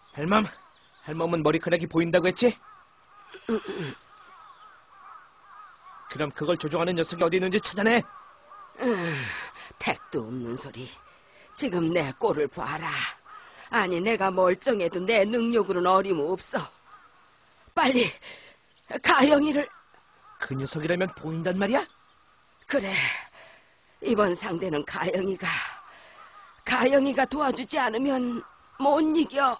할멈은 머리카락이 보인다고 했지? 그럼 그걸 조종하는 녀석이 어디 있는지 찾아내. 택도 없는 소리. 지금 내 꼴을 봐라. 아니, 내가 멀쩡해도 내 능력으로는 어림없어. 빨리 가영이를... 그 녀석이라면 보인단 말이야? 그래, 이번 상대는 가영이가 도와주지 않으면 못 이겨.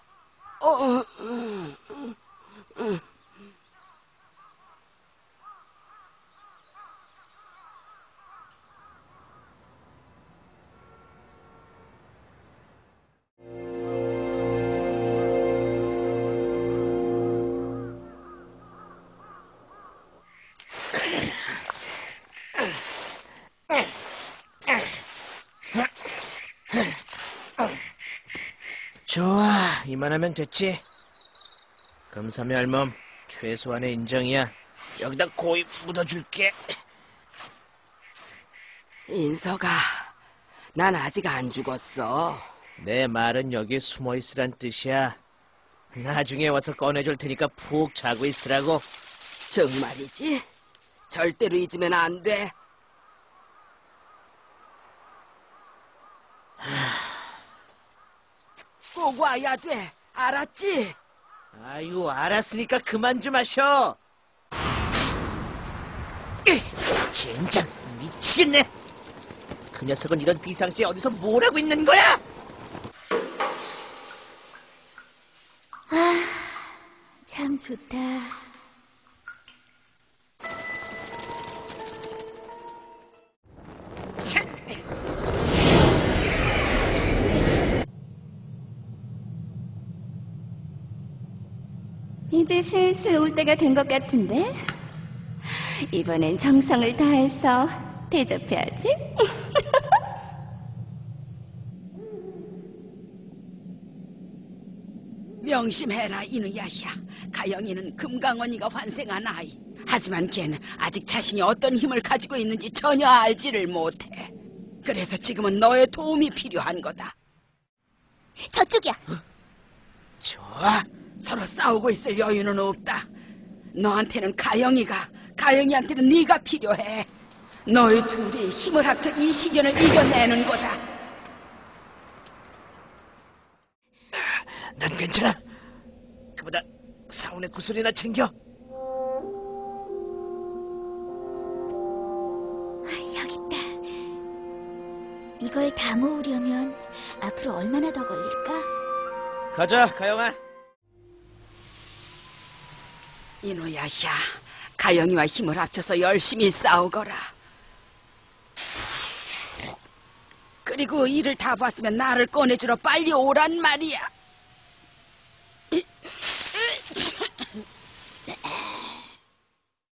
좋아, 이만하면 됐지. 금삼의 할멈, 최소한의 인정이야. 여기다 고이 묻어줄게. 인서가, 난 아직 안 죽었어. 내 말은 여기 숨어있으란 뜻이야. 나중에 와서 꺼내줄 테니까 푹 자고 있으라고. 정말이지? 절대로 잊으면 안 돼. 꼭 와야 돼. 알았지? 아유, 알았으니까 그만 좀 하셔. 젠장, 미치겠네. 그 녀석은 이런 비상시에 어디서 뭘 하고 있는 거야? 아, 참 좋다. 이제 슬슬 올 때가 된 것 같은데? 이번엔 정성을 다해서 대접해야지. 명심해라, 이누야샤. 가영이는 금강원이가 환생한 아이. 하지만 걔는 아직 자신이 어떤 힘을 가지고 있는지 전혀 알지를 못해. 그래서 지금은 너의 도움이 필요한 거다. 저쪽이야. 좋아. 서로 싸우고 있을 여유는 없다. 너한테는 가영이한테는 네가 필요해. 너희 둘이 힘을 합쳐 이 시련을 이겨내는 거다. 난 괜찮아. 그보다 사원의 구슬이나 챙겨. 여기 있다. 이걸 다 모으려면 앞으로 얼마나 더 걸릴까? 가자, 가영아. 이누야샤, 가영이와 힘을 합쳐서 열심히 싸우거라. 그리고 일을 다 봤으면 나를 꺼내주러 빨리 오란 말이야.